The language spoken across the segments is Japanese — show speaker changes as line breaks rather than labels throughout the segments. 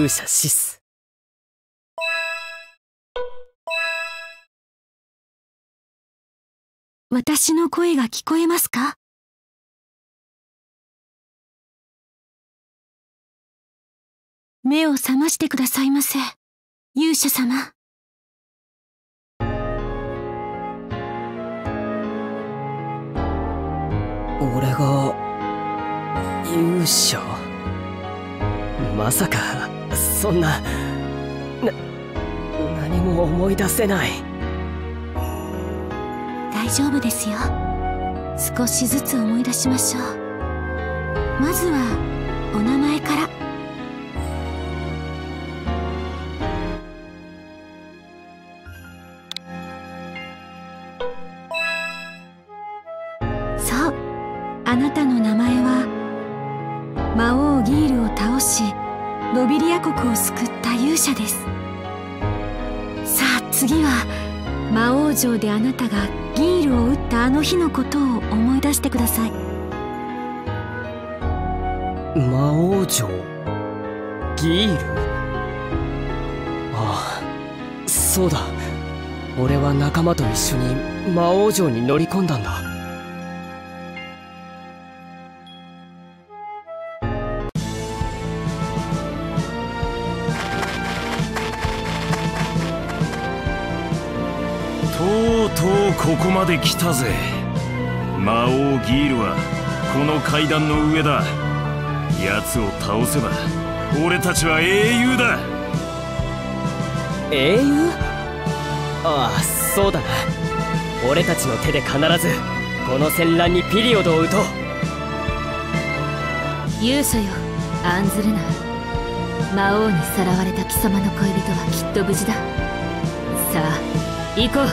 勇者シス。
私の声が聞こえますか？目を覚ましてくださいませ、勇者様。
俺が勇者？まさかそんな、何も思い出せない。
大丈夫ですよ。少しずつ思い出しましょう。まずはお名前から。そう、あなたの名前は魔王ギールを倒しノビリア国を救った勇者です。さあ次は魔王城であなたがギールを撃ったあの日のことを思い出してください。
魔王城ギール？ああ、そうだ。俺は仲間と一緒に魔王城に乗り込んだんだ。
とうとうここまで来たぜ。魔王ギールはこの階段の上だ。奴を倒せば俺たちは英雄だ。
英雄？ああ、そうだな。俺たちの手で必ずこの戦乱にピリオドを打とう。
勇者よ、案ずるな。魔王にさらわれた貴様の恋人はきっと無事だ。さあ行こう。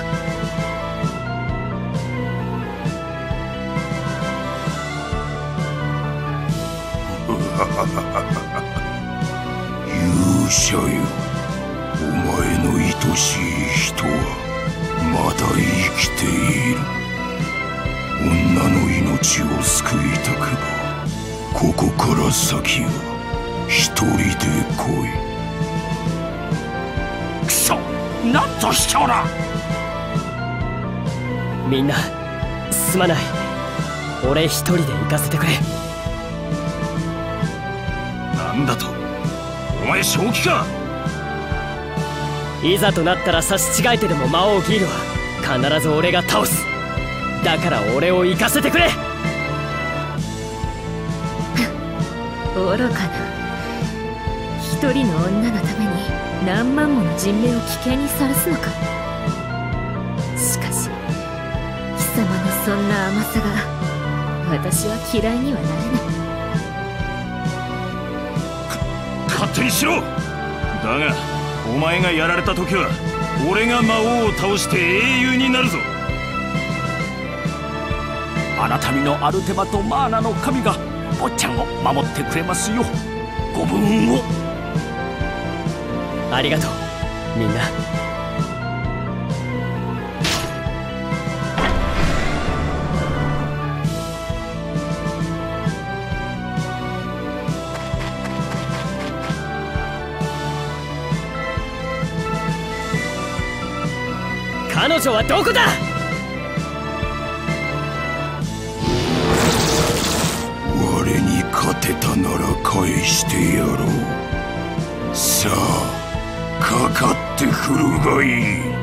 勇者よ、お前の愛しい人はまだ生きている。女の命を救いたくばここから先は一人で来い。
くそ、なんと卑怯な。
みんなすまない。俺一人で行かせてくれ。
なんだと？お前正気か？
いざとなったら差し違えてでも魔王ギールは必ず俺が倒す。だから俺を行かせてくれ。
愚かな。一人の女のために何万もの人命を危険にさらすのか。しかし貴様のそんな甘さが私は嫌いにはなれない。
勝手にしろ。だがお前がやられた時は俺が魔王を倒して英雄になるぞ。
あなた身のアルテマとマーナの神が坊ちゃんを守ってくれますよ。ご武運を。
ありがとうみんな。彼女はどこだ？
我に勝てたなら返してやろう。さあかかってくるがいい。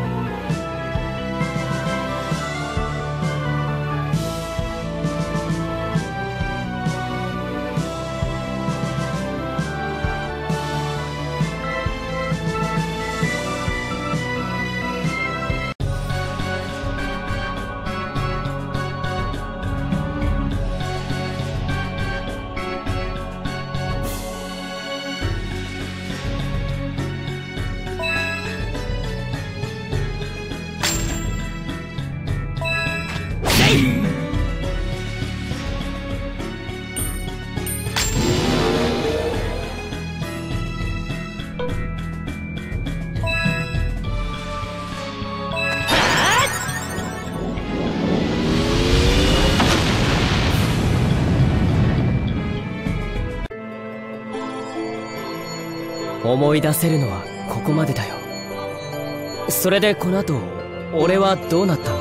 思い出せるのはここまでだよ。それでこの後俺はどうなったんだ？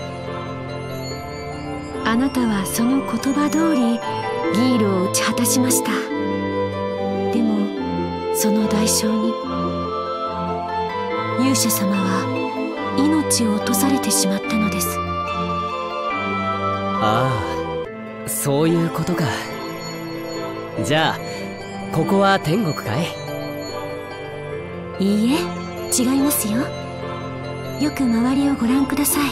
あなたはその言葉通りギールを打ち果たしました。でもその代償に勇者様は命を落とされてしまったのです。
ああ、そういうことか。じゃあここは天国かい？
いいえ、違いますよ。よく周りをご覧ください。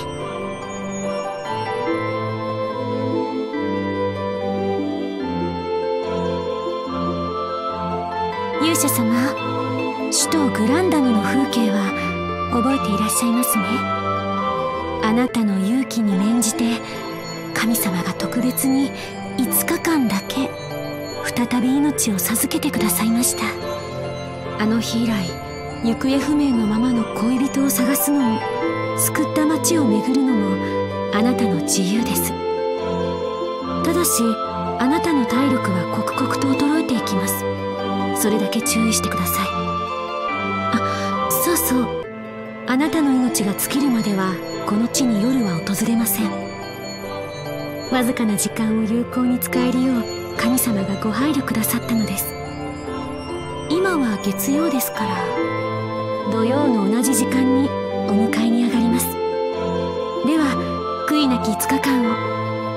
勇者様、首都グランダムの風景は覚えていらっしゃいますね。あなたの勇気に免じて神様が特別に5日間だけ再び命を授けてくださいました。あの日以来行方不明のままの恋人を探すのも救った町を巡るのもあなたの自由です。ただしあなたの体力は刻々と衰えていきます。それだけ注意してください。あ、そうそう、あなたの命が尽きるまではこの地に夜は訪れません。わずかな時間を有効に使えるよう神様がご配慮くださったのです。今は月曜ですから、土曜の同じ時間にお迎えに上がります。では悔いなき5日間を。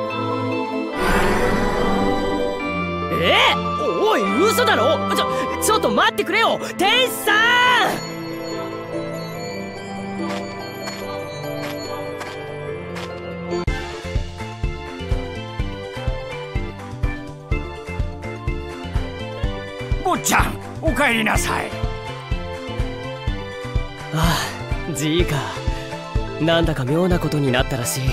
おい、嘘だろ。ちょっと待ってくれよ天使さ
ん。坊ちゃん、お帰りなさい。
ああ、じいか。なんだか妙なことになったらしい。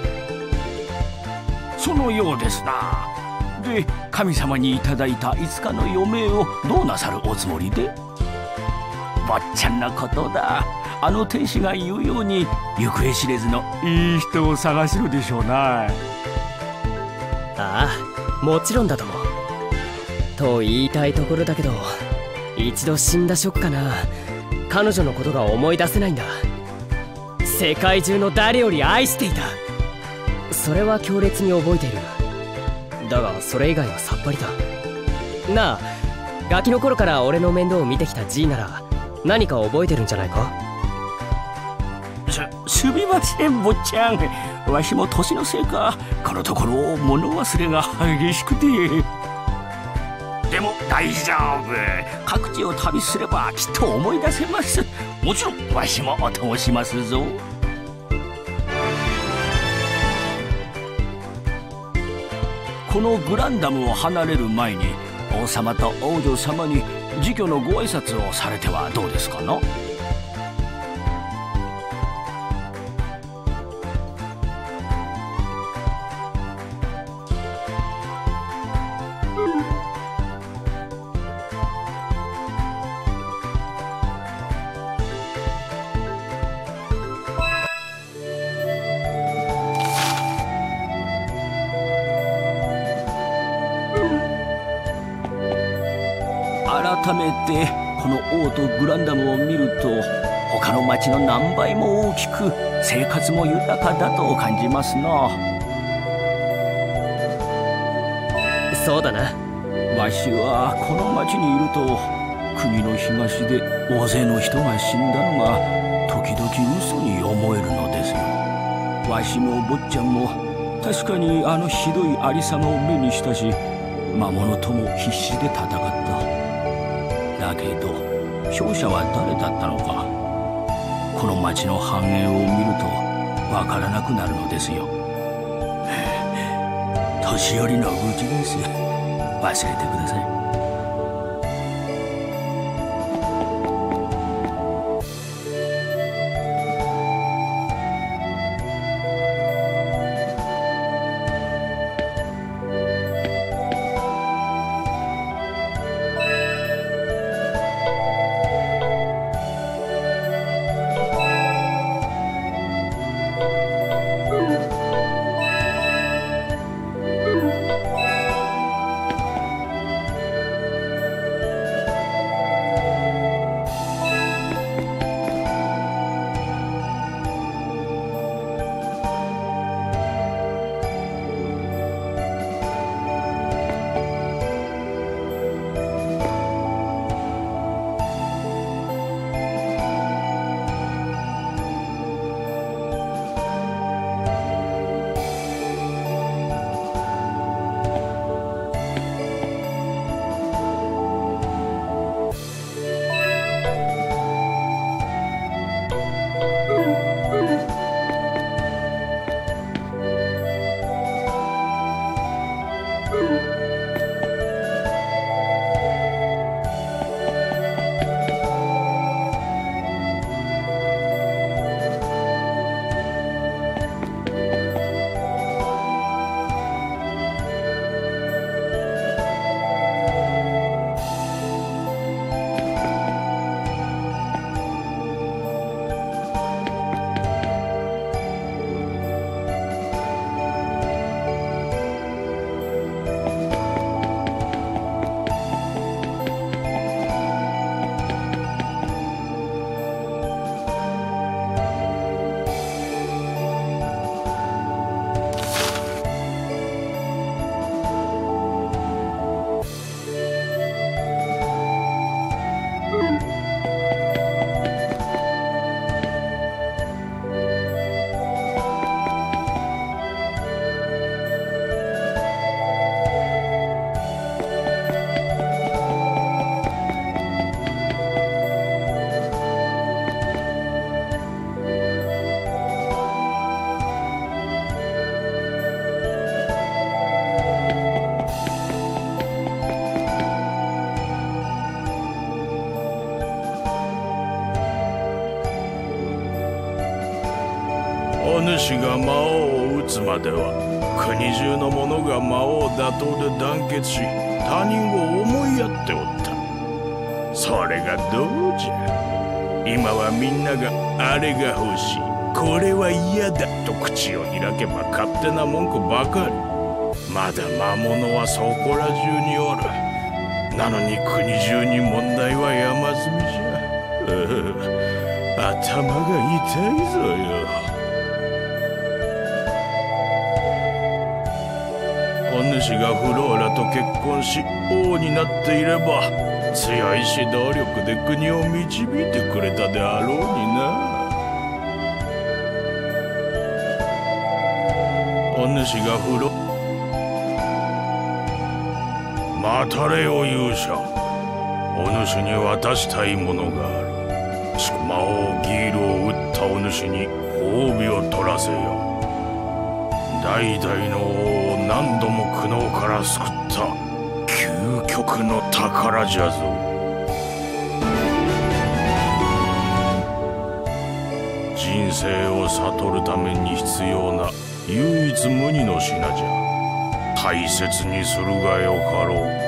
そのようですな。で、神様にいただいた5日の余命をどうなさるおつもりで？坊ちゃんのことだ。あの天使が言うように行方知れずのいい人を探すのでしょうな。
ああ、もちろんだとも。と言いたいところだけど、一度死んだショックかな。彼女のことが思い出せないんだ。世界中の誰より愛していた。それは強烈に覚えている。だがそれ以外はさっぱりだ。なあ、ガキの頃から俺の面倒を見てきた G なら何か覚えてるんじゃないか？
すみません、坊ちゃん。わしも年のせいか、このところ物忘れが激しくて。でも大丈夫。各地を旅すればきっと思い出せます。もちろんわしもお供しますぞ。このグランダムを離れる前に王様と王女様に辞去のご挨拶をされてはどうですかな？改めてこの王都グランダムを見ると、他の町の何倍も大きく生活も豊かだと感じますな。
そうだな。
わしはこの町にいると、国の東で大勢の人が死んだのが時々嘘に思えるのですよ。わしも坊ちゃんも確かにあのひどいありさまを目にしたし、魔物とも必死で戦った。だけど勝者は誰だったのか、この町の繁栄を見るとわからなくなるのですよ。年寄りの愚痴です。忘れてください。
お主が魔王を討つまでは国中の者が魔王打倒で団結し他人を思いやっておった。それがどうじゃ。今はみんながあれが欲しい、これは嫌だと口を開けば勝手な文句ばかり。まだ魔物はそこら中におる。なのに国中に問題は山積みじゃ。頭が痛いぞよ。お主がフローラと結婚し王になっていれば強い指導力で国を導いてくれたであろうにな。お主が待たれよ勇者。お主に渡したいものがある。魔王ギールを撃ったお主に褒美を取らせよ。代々の王を何度も苦悩から救った究極の宝じゃぞ。人生を悟るために必要な唯一無二の品じゃ。大切にするがよかろう。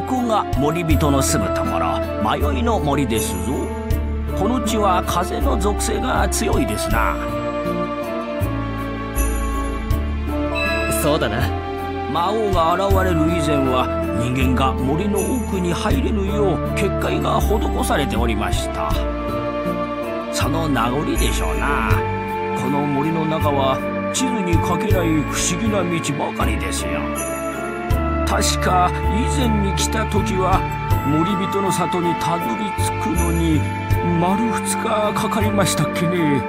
こが森人の住むところ、迷いの森ですぞ。この地は風の属性が強いですな。
そうだな。
魔王が現れる以前は人間が森の奥に入れぬよう結界が施されておりました。その名残でしょうな。この森の中は地図に書けない不思議な道ばかりですよ。確か以前に来た時は森人の里にたどり着くのに丸2日かかりましたっけね。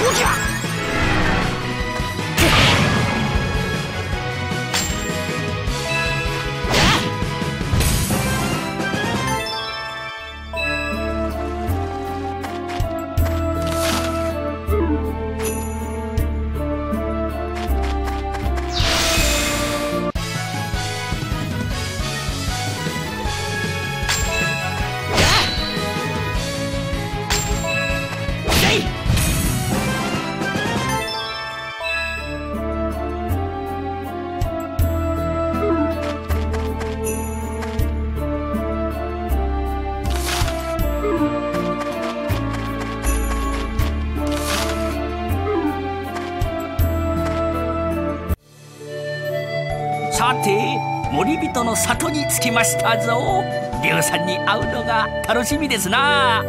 じゃ。さて森人の里に着きましたぞ。龍さんに会うのが楽しみですな。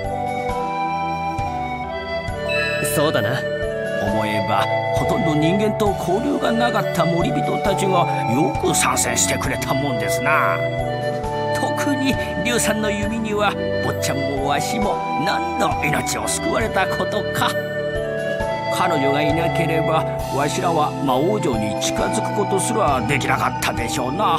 そうだな。
思えばほとんど人間と交流がなかった森人たちがよく参戦してくれたもんですな。特に龍さんの弓には坊ちゃんもわしも何度命を救われたことか。彼女がいなければわしらは魔王城に近づくことすらできなかったでしょうな。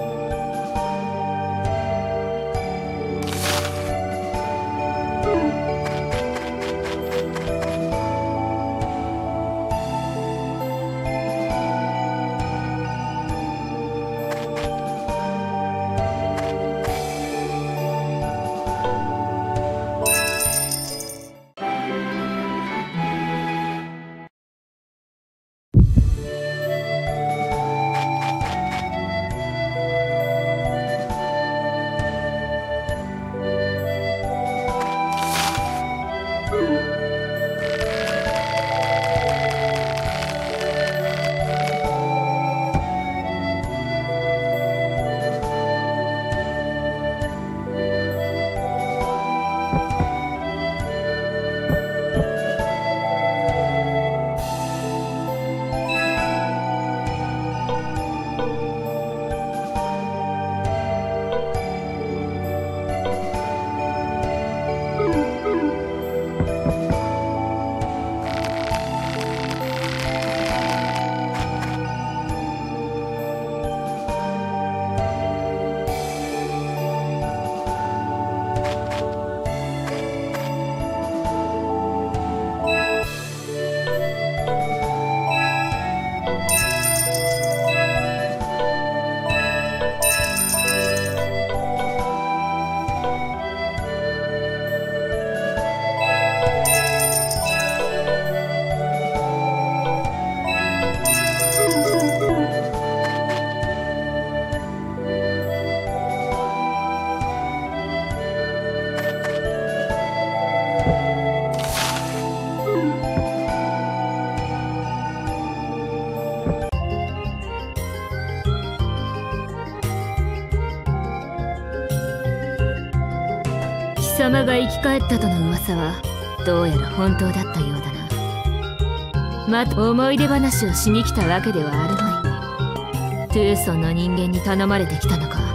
貴様が生き返ったとの噂はどうやら本当だったようだな。また思い出話をしに来たわけではあるまい。トゥーソンの人間に頼まれてきたのか。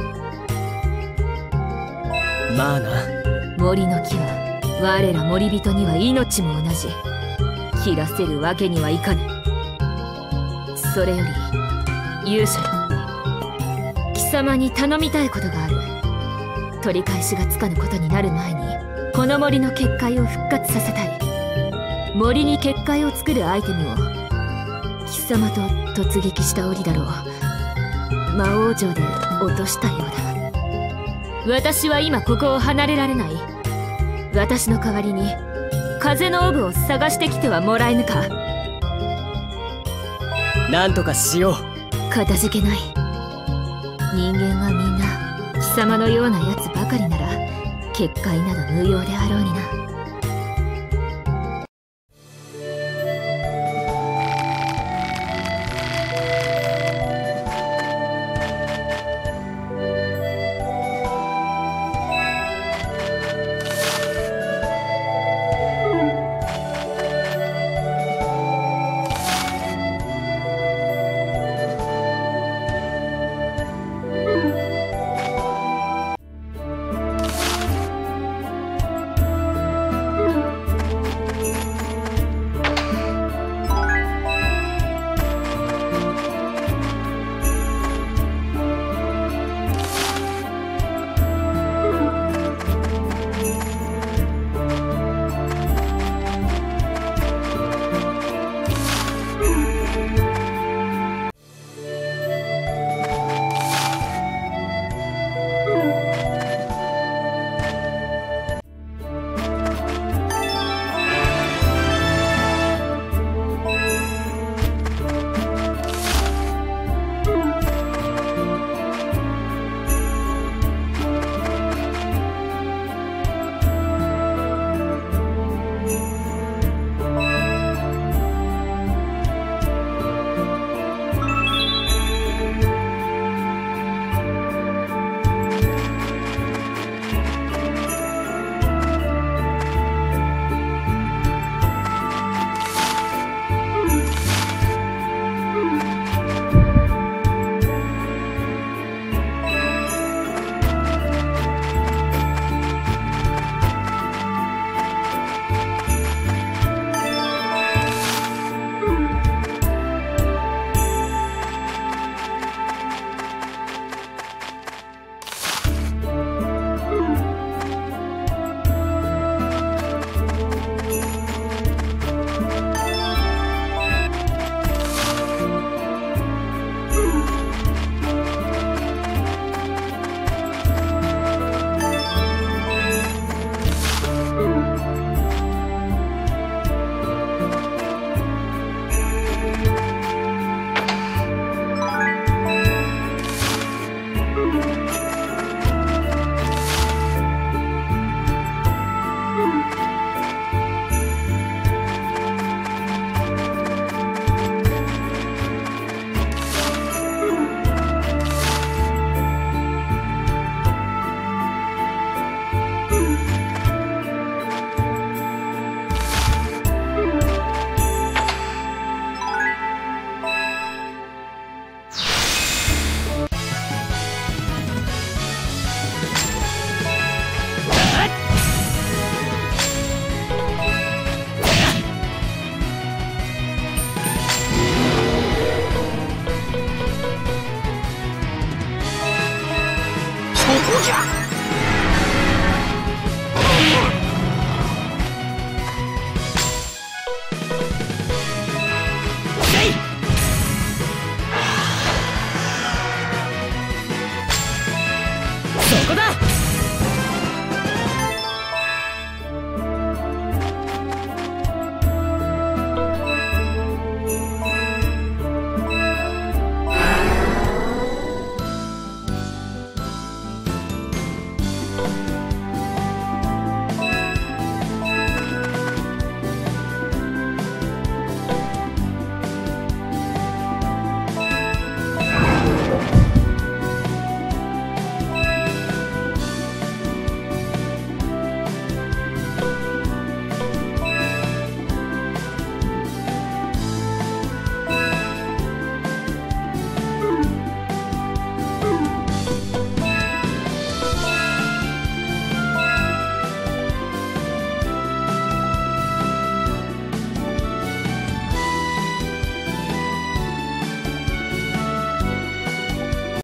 まあな。
森の木は我ら森人には命も同じ。切らせるわけにはいかぬ。それより勇者よ、貴様に頼みたいことがある。取り返しがつかぬことになる前にこの森の結界を復活させたい。森に結界を作るアイテムを貴様と突撃した折だろう魔王城で落としたようだ。私は今ここを離れられない。私の代わりに風のオブを探してきてはもらえぬか。
なんとかしよう。
かたじけない。人間はみんな貴様のようなやつばかりなら結界など無用であろうにな。